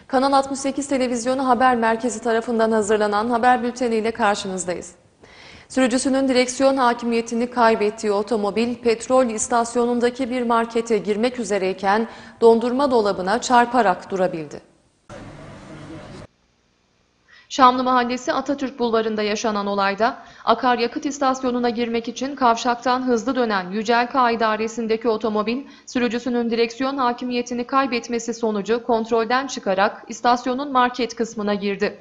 Kanal 68 Televizyonu Haber Merkezi tarafından hazırlanan haber bülteniyle karşınızdayız. Sürücüsünün direksiyon hakimiyetini kaybettiği otomobil petrol istasyonundaki bir markete girmek üzereyken dondurma dolabına çarparak durabildi. Şamlı Mahallesi Atatürk Bulvarı'nda yaşanan olayda akaryakıt istasyonuna girmek için kavşaktan hızlı dönen Yücel K idaresindeki otomobil sürücüsünün direksiyon hakimiyetini kaybetmesi sonucu kontrolden çıkarak istasyonun market kısmına girdi.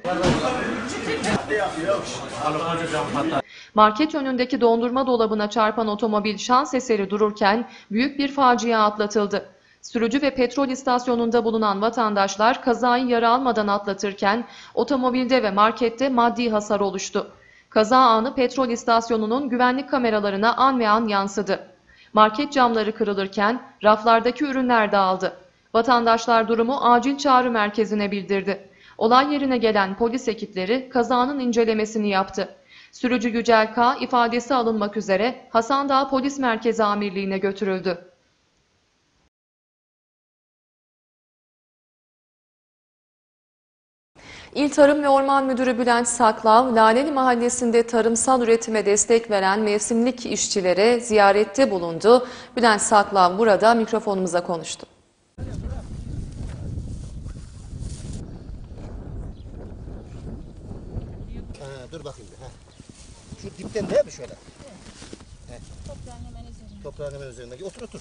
Market önündeki dondurma dolabına çarpan otomobil şans eseri dururken büyük bir facia atlatıldı. Sürücü ve petrol istasyonunda bulunan vatandaşlar kazayı yara almadan atlatırken otomobilde ve markette maddi hasar oluştu. Kaza anı petrol istasyonunun güvenlik kameralarına an ve an yansıdı. Market camları kırılırken raflardaki ürünler dağıldı. Vatandaşlar durumu acil çağrı merkezine bildirdi. Olay yerine gelen polis ekipleri kazanın incelemesini yaptı. Sürücü Yücel K ifadesi alınmak üzere Hasandağ Polis Merkezi Amirliğine götürüldü. İl Tarım ve Orman Müdürü Bülent Saklav, Laleli Mahallesi'nde tarımsal üretime destek veren mevsimlik işçilere ziyarette bulundu. Bülent Saklav burada mikrofonumuza konuştu. Dur bakayım. Şu dipten değil mi şöyle? Toprağın hemen üzerinde. Toprağın hemen üzerindeki. Otur.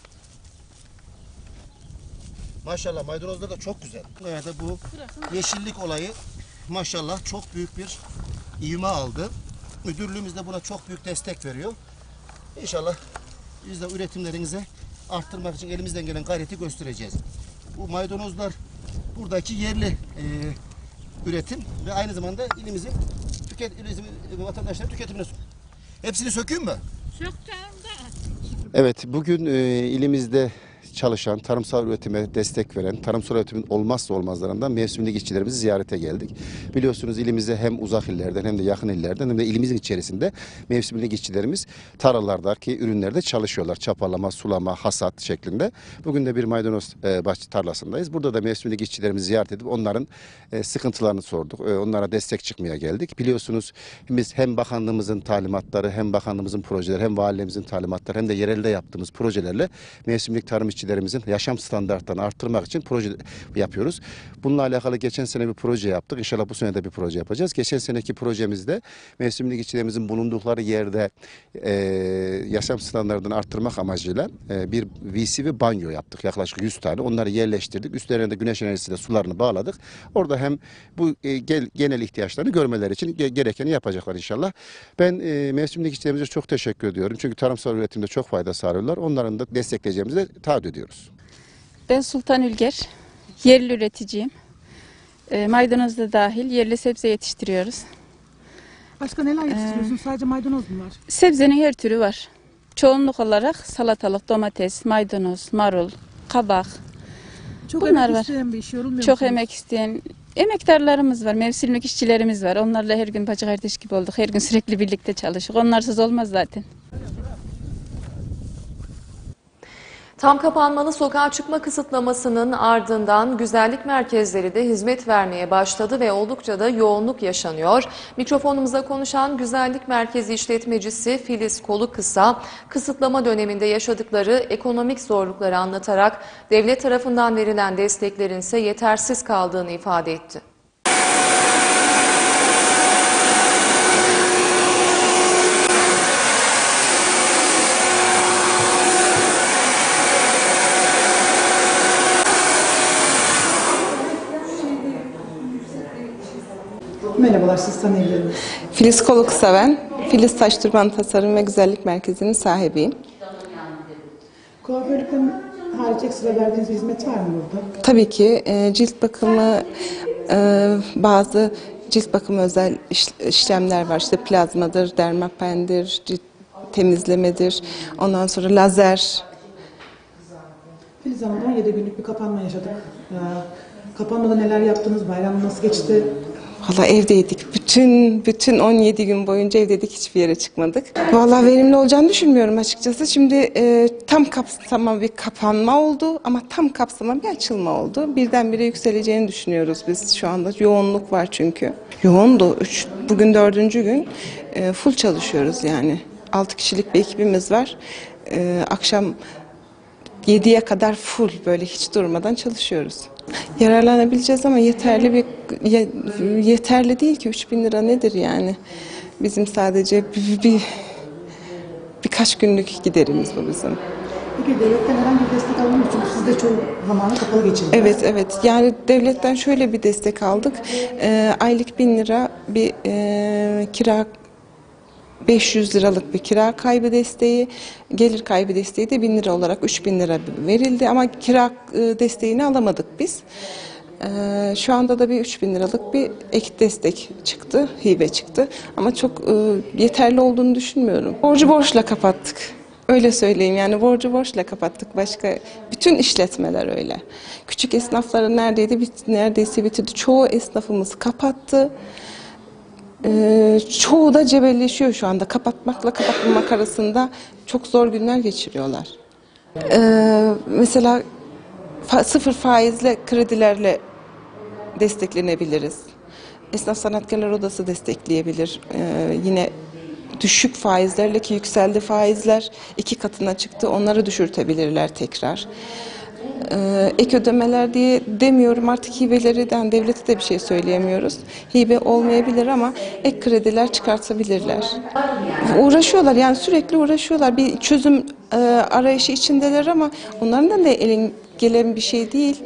Maşallah maydanozlar da çok güzel. Evet, bu yeşillik olayı maşallah çok büyük bir ivme aldı. Müdürlüğümüz de buna çok büyük destek veriyor. İnşallah biz de üretimlerinizi arttırmak için elimizden gelen gayreti göstereceğiz. Bu maydanozlar buradaki yerli üretim ve aynı zamanda ilimizin vatandaşların tüketimine. Hepsini sökeyim mi? Söktüm de. Evet, bugün ilimizde çalışan, tarımsal üretime destek veren, tarımsal üretimin olmazsa olmazlarından mevsimlik işçilerimizi ziyarete geldik. Biliyorsunuz ilimizde hem uzak illerden hem de yakın illerden hem de ilimizin içerisinde mevsimlik işçilerimiz tarlalardaki ürünlerde çalışıyorlar. Çapalama, sulama, hasat şeklinde. Bugün de bir maydanoz tarlasındayız. Burada da mevsimlik işçilerimizi ziyaret edip onların sıkıntılarını sorduk. Onlara destek çıkmaya geldik. Biliyorsunuz biz hem bakanlığımızın talimatları, hem bakanlığımızın projeleri, hem valilerimizin talimatları, hem de yerelde yaptığımız projelerle mevsimlik tarım işçilerimizin yaşam standartlarını arttırmak için proje yapıyoruz. Bununla alakalı geçen sene bir proje yaptık. İnşallah bu sene de bir proje yapacağız. Geçen seneki projemizde mevsimlik işçilerimizin bulundukları yerde yaşam standartlarını arttırmak amacıyla bir WC ve banyo yaptık. Yaklaşık 100 tane. Onları yerleştirdik. Üstlerine de güneş enerjisiyle sularını bağladık. Orada hem bu genel ihtiyaçlarını görmeleri için gerekeni yapacaklar inşallah. Ben mevsimlik işçilerimize çok teşekkür ediyorum. Çünkü tarımsal üretimde çok fayda sağlıyorlar. Onların da destekleyeceğimizi de taahhüt ediyoruz. Ben Sultan Ülger, yerli üreticiyim. Maydanoz da dahil yerli sebze yetiştiriyoruz. Başka neler yetiştiriyorsunuz? Sadece maydanoz mu var? Sebzenin her türü var. Çoğunluk olarak salatalık, domates, maydanoz, marul, kabak. Çok bunlar emek var. isteyen bir iş, yorulmuyor Çok musunuz? emek isteyen emektarlarımız var, mevsimlik işçilerimiz var. Onlarla her gün bacı kardeş gibi olduk. Her gün sürekli birlikte çalışıyoruz. Onlarsız olmaz zaten. Tam kapanmalı sokağa çıkma kısıtlamasının ardından güzellik merkezleri de hizmet vermeye başladı ve oldukça da yoğunluk yaşanıyor. Mikrofonumuza konuşan güzellik merkezi işletmecisi Filiz Kolukısa, kısıtlama döneminde yaşadıkları ekonomik zorlukları anlatarak devlet tarafından verilen desteklerin ise yetersiz kaldığını ifade etti. Merhabalar, siz tanıyabilir misiniz? Filiz Kolukısa ben. Filiz Taş Türban Tasarım ve Güzellik Merkezi'nin sahibiyim. Kuaförlükten hariç ekstra verdiğiniz bir hizmet var mı burada? Tabii ki cilt bakımı, bazı cilt bakımı özel işlemler var. İşte plazmadır, dermapendir, cilt temizlemedir, ondan sonra lazer. Filiz Hanım, 17 günlük bir kapanma yaşadık. Kapanmada neler yaptınız? Bayram nasıl geçti? Valla evdeydik. bütün 17 gün boyunca evdeydik, hiçbir yere çıkmadık. Vallahi verimli olacağını düşünmüyorum açıkçası. Şimdi tam kapsama bir kapanma oldu ama tam kapsama bir açılma oldu. Birdenbire yükseleceğini düşünüyoruz biz şu anda. Yoğunluk var çünkü. Yoğundu. Bugün 4. gün. Full çalışıyoruz yani. 6 kişilik bir ekibimiz var. Akşam 7'ye kadar full, böyle hiç durmadan çalışıyoruz. Yararlanabileceğiz ama yeterli değil ki. 3.000 lira nedir yani? Bizim sadece birkaç günlük giderimiz bu bizim. Peki devletten herhangi bir destek aldınız mı? Çünkü siz de çoğu zamanı kapalı geçirdiniz. Evet. Yani devletten şöyle bir destek aldık. Aylık 1.000 lira bir kira, 500 liralık bir kira kaybı desteği, gelir kaybı desteği de 1.000 lira olarak 3.000 lira verildi ama kira desteğini alamadık biz. Şu anda da bir 3.000 liralık bir ek destek çıktı, hibe çıktı ama çok yeterli olduğunu düşünmüyorum. Borcu borçla kapattık. Öyle söyleyeyim, yani borcu borçla kapattık. Başka bütün işletmeler öyle. Küçük esnafların neredeyse bitirdi. Çoğu esnafımız kapattı. Çoğu da cebelleşiyor şu anda. Kapatmakla kapatmamak arasında çok zor günler geçiriyorlar. Mesela sıfır faizle kredilerle desteklenebiliriz. Esnaf Sanatkarlar Odası destekleyebilir. Yine düşük faizlerle, ki yükseldi faizler, 2 katına çıktı. Onları düşürtebilirler tekrar. Ek ödemeler diye demiyorum artık, hibelerden devlete de bir şey söyleyemiyoruz. Hibe olmayabilir ama ek krediler çıkartabilirler. Uğraşıyorlar, yani sürekli uğraşıyorlar. Bir çözüm arayışı içindeler ama onların da elin gelen bir şey değil.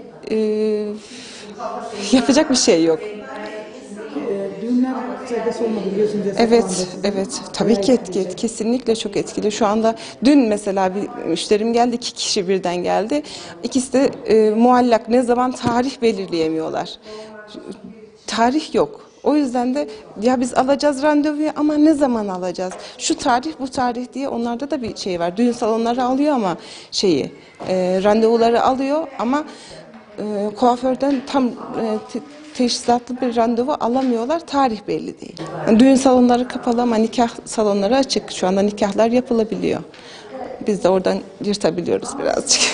Yapacak bir şey yok. Düğünler sayısı olmadı biliyorsunuz. Evet. Tabii ki kesinlikle çok etkili. Şu anda dün mesela bir müşterim geldi, 2 kişi birden geldi. İkisi de muallak, ne zaman tarih belirleyemiyorlar. Tarih yok. O yüzden de ya biz alacağız randevuyu ama ne zaman alacağız? Şu tarih, bu tarih diye onlarda da bir şey var. Düğün salonları alıyor ama randevuları alıyor ama kuaförden tam teşhisatlı bir randevu alamıyorlar. Tarih belli değil. Düğün salonları kapalı ama nikah salonları açık. Şu anda nikahlar yapılabiliyor. Biz de oradan yırtabiliyoruz birazcık.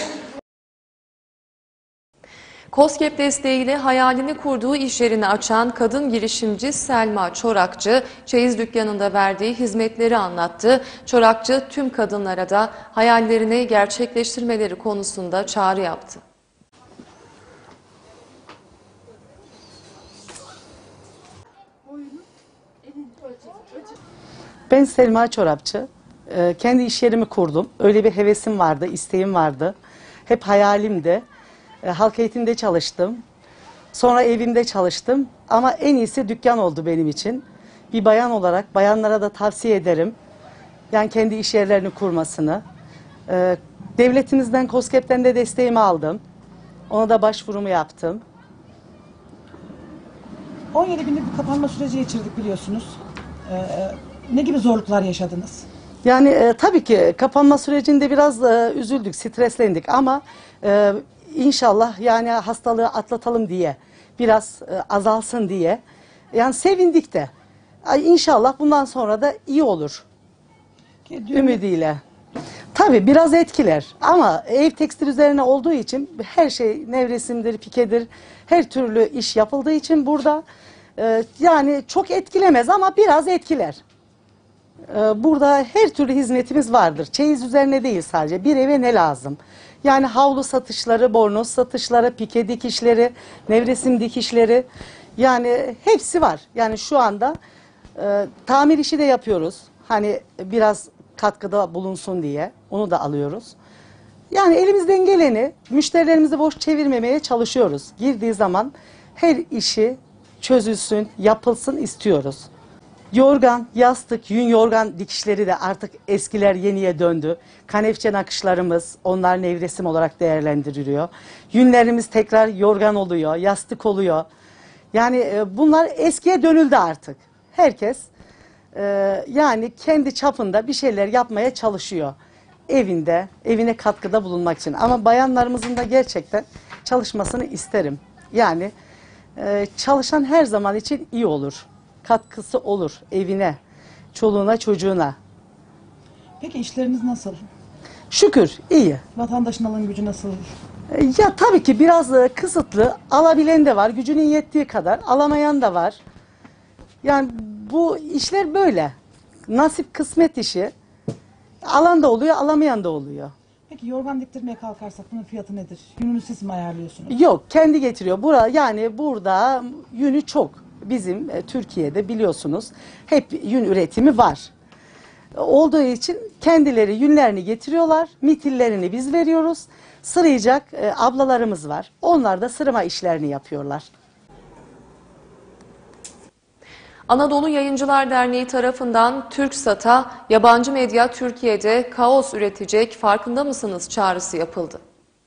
KOSGEB desteğiyle hayalini kurduğu iş yerini açan kadın girişimci Selma Çorakçı, çeyiz dükkanında verdiği hizmetleri anlattı. Çorakçı tüm kadınlara da hayallerini gerçekleştirmeleri konusunda çağrı yaptı. Ben Selma Çorapçı. Kendi iş yerimi kurdum. Öyle bir hevesim vardı, isteğim vardı. Hep hayalimdi. Halk eğitimde çalıştım. Sonra evimde çalıştım. Ama en iyisi dükkan oldu benim için. Bir bayan olarak bayanlara da tavsiye ederim. Yani kendi iş yerlerini kurmasını. Devletimizden, KOSGEB'ten de desteğimi aldım. Ona da başvurumu yaptım. 17 günlük bir kapanma süreci geçirdik biliyorsunuz. Ne gibi zorluklar yaşadınız? Yani tabii ki kapanma sürecinde biraz üzüldük, streslendik ama inşallah yani hastalığı atlatalım diye, biraz azalsın diye yani sevindik de. İnşallah bundan sonra da iyi olur ümidiyle. Tabii biraz etkiler ama ev tekstil üzerine olduğu için her şey nevresimdir, pikedir, her türlü iş yapıldığı için burada yani çok etkilemez ama biraz etkiler. Burada her türlü hizmetimiz vardır. Çeyiz üzerine değil sadece. Bir eve ne lazım? Yani havlu satışları, bornoz satışları, pike dikişleri, nevresim dikişleri. Yani hepsi var. Yani şu anda tamir işi de yapıyoruz. Hani biraz katkıda bulunsun diye. Onu da alıyoruz. Yani elimizden geleni müşterilerimizi boş çevirmemeye çalışıyoruz. Girdiği zaman her işi çözülsün, yapılsın istiyoruz. Yorgan, yastık, yün yorgan dikişleri de artık eskiler yeniye döndü. Kanefçe nakışlarımız, onlar nevresim olarak değerlendiriliyor. Yünlerimiz tekrar yorgan oluyor, yastık oluyor. Yani bunlar eskiye dönüldü artık. Herkes yani kendi çapında bir şeyler yapmaya çalışıyor. Evine katkıda bulunmak için. Ama bayanlarımızın da gerçekten çalışmasını isterim. Yani çalışan her zaman için iyi olur. katkısı olur evine, çoluğuna, çocuğuna. Peki işleriniz nasıl? Şükür iyi. Vatandaşın alım gücü nasıl? Ya tabii ki biraz kısıtlı. Alabilen de var, gücünün yettiği kadar. Alamayan da var. Yani bu işler böyle. Nasip kısmet işi. Alan da oluyor, alamayan da oluyor. Peki yorgan diktirmeye kalkarsak bunun fiyatı nedir? Yününü siz mi ayarlıyorsunuz? Yok, kendi getiriyor. Yani burada yünü çok. Bizim Türkiye'de biliyorsunuz hep yün üretimi var. Olduğu için kendileri yünlerini getiriyorlar. Mitillerini biz veriyoruz. Sırayacak ablalarımız var. Onlar da sırma işlerini yapıyorlar. Anadolu Yayıncılar Derneği tarafından TürkSat'a yabancı medya Türkiye'de kaos üretecek farkında mısınız çağrısı yapıldı.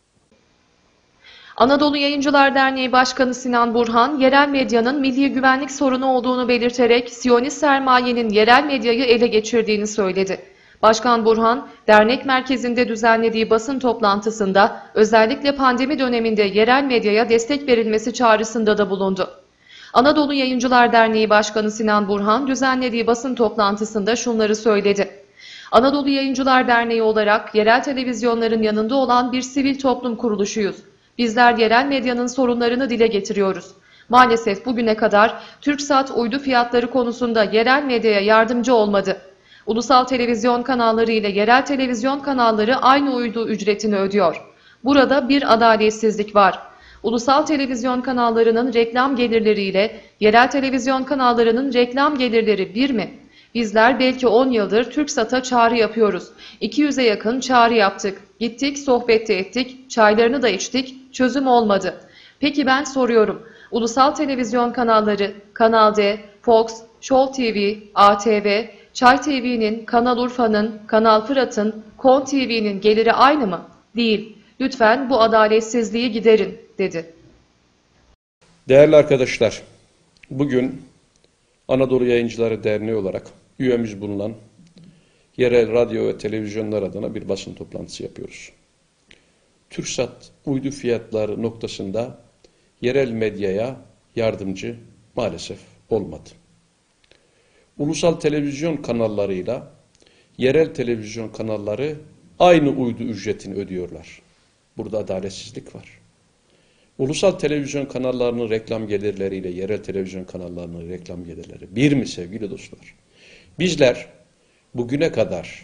Anadolu Yayıncılar Derneği Başkanı Sinan Burhan, yerel medyanın milli güvenlik sorunu olduğunu belirterek Siyonist sermayenin yerel medyayı ele geçirdiğini söyledi. Başkan Burhan, dernek merkezinde düzenlediği basın toplantısında özellikle pandemi döneminde yerel medyaya destek verilmesi çağrısında da bulundu. Anadolu Yayıncılar Derneği Başkanı Sinan Burhan düzenlediği basın toplantısında şunları söyledi. Anadolu Yayıncılar Derneği olarak yerel televizyonların yanında olan bir sivil toplum kuruluşuyuz. Bizler yerel medyanın sorunlarını dile getiriyoruz. Maalesef bugüne kadar TürkSat uydu fiyatları konusunda yerel medyaya yardımcı olmadı. Ulusal televizyon kanalları ile yerel televizyon kanalları aynı uydu ücretini ödüyor. Burada bir adaletsizlik var. Ulusal televizyon kanallarının reklam gelirleriyle yerel televizyon kanallarının reklam gelirleri bir mi? Bizler belki 10 yıldır TürkSat'a çağrı yapıyoruz. 200'e yakın çağrı yaptık. Gittik, sohbet de ettik, çaylarını da içtik, çözüm olmadı. Peki ben soruyorum. Ulusal televizyon kanalları, Kanal D, Fox, Show TV, ATV, Çay TV'nin, Kanal Urfa'nın, Kanal Fırat'ın, Kon TV'nin geliri aynı mı? Değil. Lütfen bu adaletsizliği giderin, dedi. Değerli arkadaşlar, bugün Anadolu Yayıncıları Derneği olarak üyemiz bulunan yerel radyo ve televizyonlar adına bir basın toplantısı yapıyoruz. TürkSat uydu fiyatları noktasında yerel medyaya yardımcı maalesef olmadı. Ulusal televizyon kanallarıyla yerel televizyon kanalları aynı uydu ücretini ödüyorlar. Burada adaletsizlik var. Ulusal televizyon kanallarının reklam gelirleriyle yerel televizyon kanallarının reklam gelirleri bir mi sevgili dostlar? Bizler bugüne kadar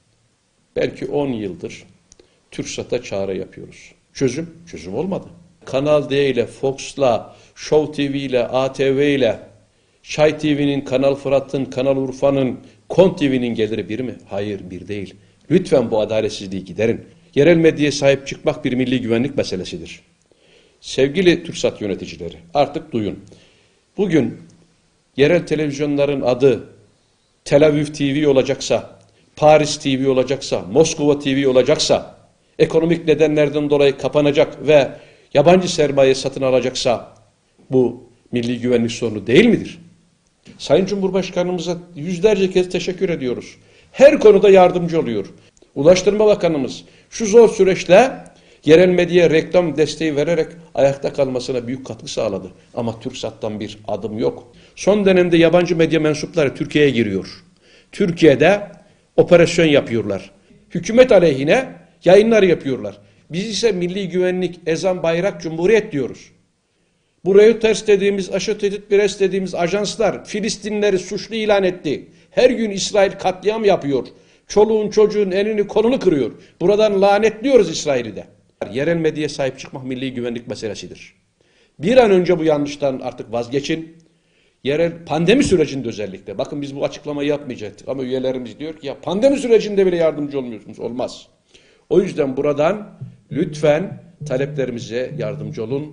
belki 10 yıldır TürkSat'a çağrı yapıyoruz. Çözüm olmadı. Kanal D ile, Fox'la, Show TV ile, ATV ile, Çay TV'nin, Kanal Fırat'ın, Kanal Urfa'nın, Kon TV'nin geliri bir mi? Hayır, bir değil. Lütfen bu adaletsizliği giderin. Yerel medyaya sahip çıkmak bir milli güvenlik meselesidir. Sevgili TürkSat yöneticileri, artık duyun. Bugün yerel televizyonların adı Tel Aviv TV olacaksa, Paris TV olacaksa, Moskova TV olacaksa, ekonomik nedenlerden dolayı kapanacak ve yabancı sermaye satın alacaksa bu milli güvenlik sorunu değil midir? Sayın Cumhurbaşkanımıza yüzlerce kez teşekkür ediyoruz. Her konuda yardımcı oluyor. Ulaştırma Bakanımız şu zor süreçte yerel medyaya reklam desteği vererek ayakta kalmasına büyük katkı sağladı. Ama TürkSat'tan bir adım yok. Son dönemde yabancı medya mensupları Türkiye'ye giriyor. Türkiye'de operasyon yapıyorlar. Hükümet aleyhine yayınlar yapıyorlar. Biz ise milli güvenlik, ezan, bayrak, cumhuriyet diyoruz. Bu Reuters dediğimiz, Associated Press dediğimiz ajanslar Filistinleri suçlu ilan etti. Her gün İsrail katliam yapıyor. Çoluğun çocuğun elini kolunu kırıyor. Buradan lanetliyoruz İsrail'i de. Yerel medyaya sahip çıkmak milli güvenlik meselesidir. Bir an önce bu yanlıştan artık vazgeçin. Yerel pandemi sürecinde özellikle. Bakın biz bu açıklamayı yapmayacaktık ama üyelerimiz diyor ki ya pandemi sürecinde bile yardımcı olmuyorsunuz. Olmaz. O yüzden buradan lütfen taleplerimize yardımcı olun.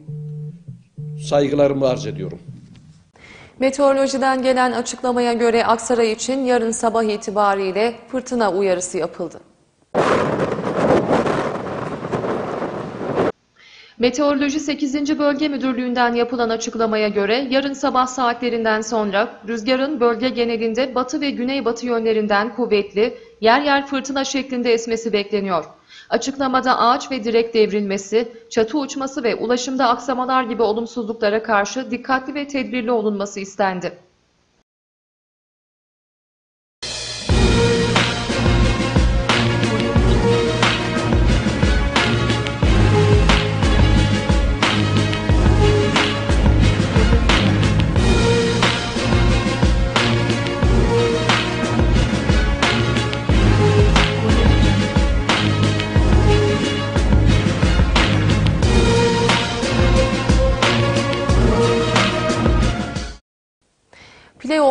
Saygılarımı arz ediyorum. Meteorolojiden gelen açıklamaya göre Aksaray için yarın sabah itibariyle fırtına uyarısı yapıldı. Meteoroloji 8. Bölge Müdürlüğü'nden yapılan açıklamaya göre yarın sabah saatlerinden sonra rüzgarın bölge genelinde batı ve güneybatı yönlerinden kuvvetli, yer yer fırtına şeklinde esmesi bekleniyor. Açıklamada ağaç ve direk devrilmesi, çatı uçması ve ulaşımda aksamalar gibi olumsuzluklara karşı dikkatli ve tedbirli olunması istendi.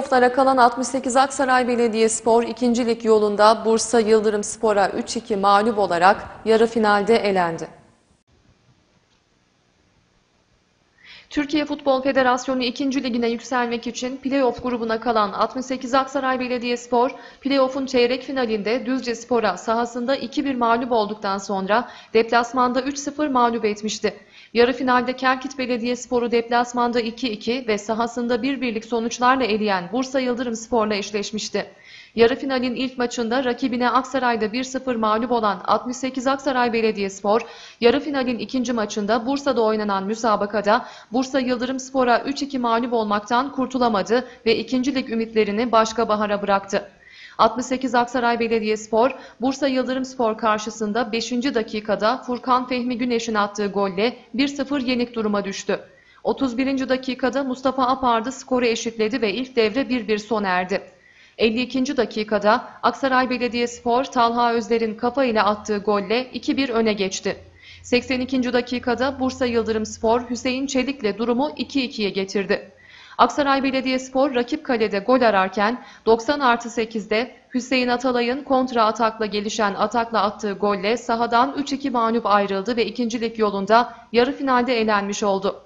Play-off'lara kalan 68 Aksaray Belediyespor 2. Lig yolunda Bursa Yıldırımspor'a 3-2 mağlup olarak yarı finalde elendi. Türkiye Futbol Federasyonu 2. Ligine yükselmek için play-off grubuna kalan 68 Aksaray Belediyespor, play-off'un çeyrek finalinde Düzcespor'a sahasında 2-1 mağlup olduktan sonra deplasmanda 3-0 mağlup etmişti. Yarı finalde Kelkit Belediyespor'u deplasmanda 2-2 ve sahasında 1-1'lik sonuçlarla eleyen Bursa Yıldırımspor'la eşleşmişti. Yarı finalin ilk maçında rakibine Aksaray'da 1-0 mağlup olan 68 Aksaray Belediyespor, yarı finalin ikinci maçında Bursa'da oynanan müsabakada Bursa Yıldırımspor'a 3-2 mağlup olmaktan kurtulamadı ve 2. lig ümitlerini başka bahara bıraktı. 68 Aksaray Belediyespor, Bursa Yıldırımspor karşısında 5. dakikada Furkan Fehmi Güneş'in attığı golle 1-0 yenik duruma düştü. 31. dakikada Mustafa Apardı skoru eşitledi ve ilk devre 1-1 sona erdi. 52. dakikada Aksaray Belediyespor, Talha Özler'in kafa ile attığı golle 2-1 öne geçti. 82. dakikada Bursa Yıldırımspor, Hüseyin Çelik'le durumu 2-2'ye getirdi. Aksaray Belediyespor rakip kalede gol ararken 90+8'de Hüseyin Atalay'ın kontra atakla gelişen atakla attığı golle sahadan 3-2 mağlup ayrıldı ve 2. lig yolunda yarı finalde elenmiş oldu.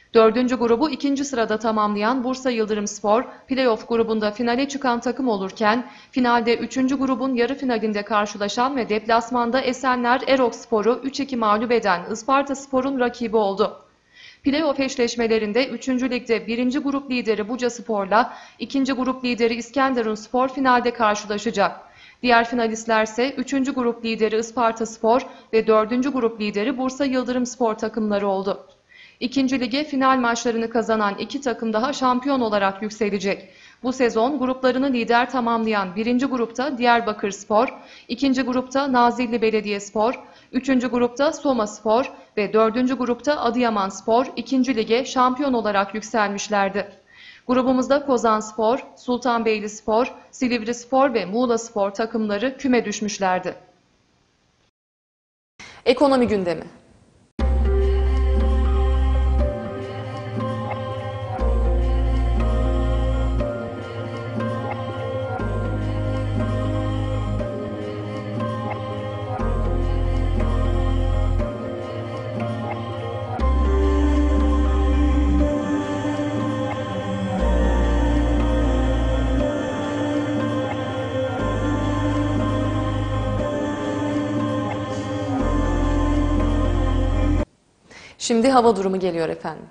4. grubu 2. sırada tamamlayan Bursa Yıldırımspor, play-off grubunda finale çıkan takım olurken, finalde 3. grubun yarı finalinde karşılaşan ve deplasmanda Esenler Erokspor'u 3-2 mağlup eden Ispartaspor'un rakibi oldu. Play-off eşleşmelerinde 3. ligde 1. grup lideri Bucaspor'la 2. grup lideri İskenderunspor finalde karşılaşacak. Diğer finalistlerse 3. grup lideri Ispartaspor ve 4. grup lideri Bursa Yıldırımspor takımları oldu. 2. lige final maçlarını kazanan 2 takım daha şampiyon olarak yükselecek. Bu sezon gruplarını lider tamamlayan 1. grupta Diyarbakırspor, 2. grupta Nazilli Belediyespor, 3. grupta Somaspor ve 4. grupta Adıyamanspor 2. lige şampiyon olarak yükselmişlerdi. Grubumuzda Kozanspor, Sultanbeylispor, Silivrispor ve Muğlaspor takımları küme düşmüşlerdi. Ekonomi gündemi. Şimdi hava durumu geliyor efendim.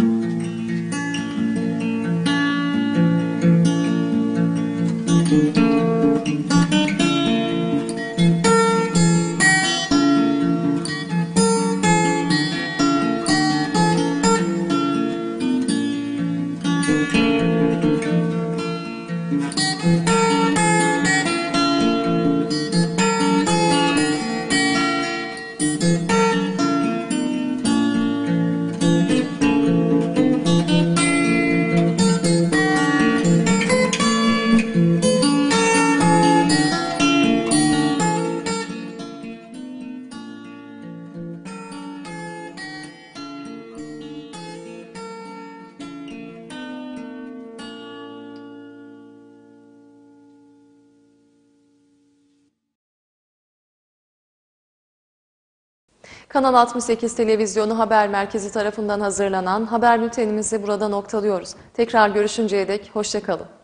Kanal 68 Televizyonu Haber Merkezi tarafından hazırlanan haber bültenimizi burada noktalıyoruz. Tekrar görüşünceye dek hoşça kalın.